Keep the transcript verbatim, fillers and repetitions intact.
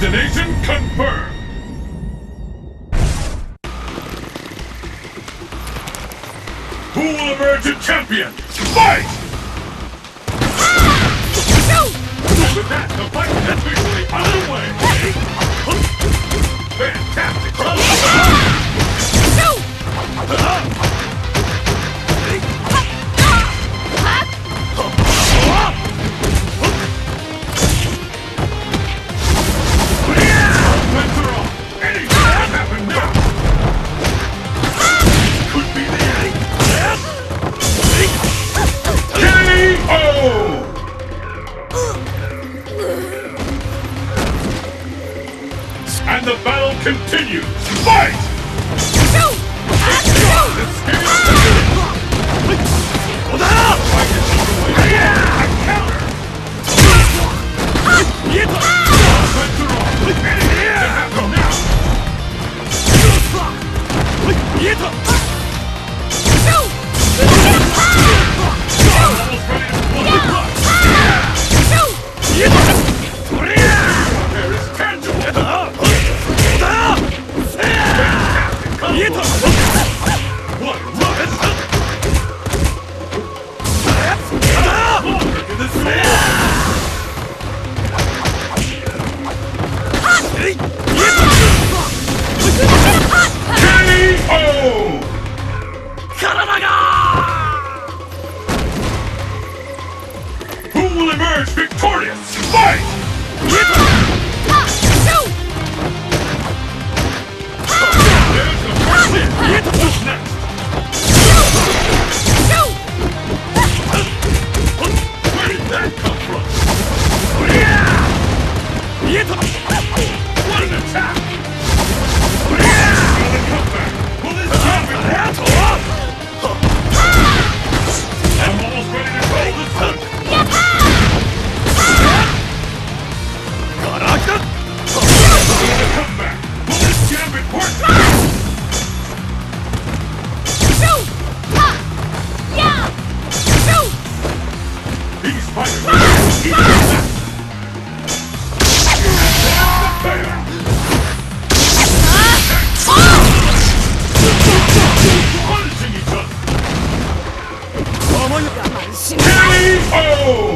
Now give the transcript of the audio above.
Destination confirmed! Who will emerge a champion? Fight! With that, the fight is officially underway! Fantastic! And the battle continues! Fight! Go! Who will emerge victorious? Fight! There's the first hit! What's next? Where did that come from? What an attack! Another comeback! Will this champion have to up? I'm almost ready to call this one! Another comeback! Will this champion work? He's fighting! He's that! Punishing each other! K O